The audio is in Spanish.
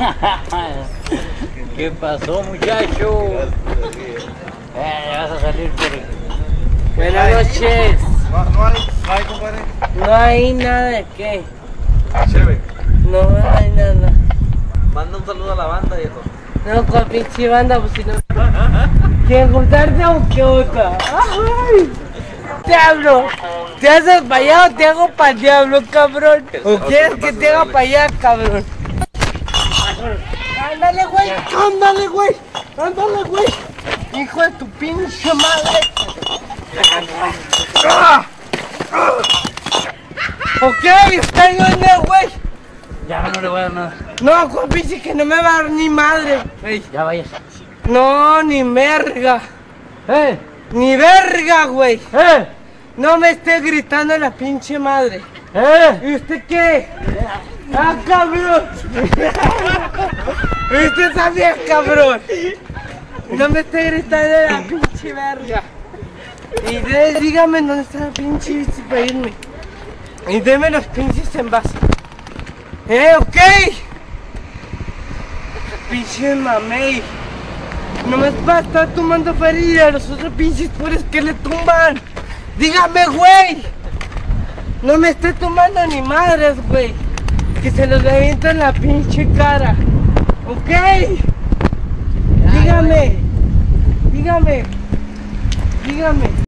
¿Qué pasó, muchacho? Vas a salir por... Buenas noches. No hay, compadre. No hay nada de qué. Chévere. No hay nada. Manda un saludo a la banda, viejo. No, con pinche banda, pues si no. ¿Quieres juntarte o qué otra? ¡Ay! ¡Diablo! ¿Te has desmayado o te hago para el diablo, cabrón? ¿O quieres que te haga para allá, cabrón? ¡Ándale, güey! ¡Ándale, güey! ¡Ándale, güey! ¡Hijo de tu pinche madre! Ok, está bien, güey. Ya no le voy a dar nada. No, Juan pinche que no me va a dar ni madre, güey. Ya vayas. No, ni merga. ¡Eh! Ni verga, güey. ¡Eh! No me esté gritando la pinche madre. ¡Eh! ¿Y usted qué? ¡Ah, cabrón! ¿Y usted también, cabrón? No me esté gritando la pinche verga. Y dígame dónde está la pinche bici para irme. Y deme los pinches envases. Ok. Pinche mamey. Nomás para estar tomando feria a los otros pinches pobres que le tumban. Dígame, güey. No me esté tomando ni madres, güey. Que se los revienta en la pinche cara. Ok. Dígame. Dígame. Dígame.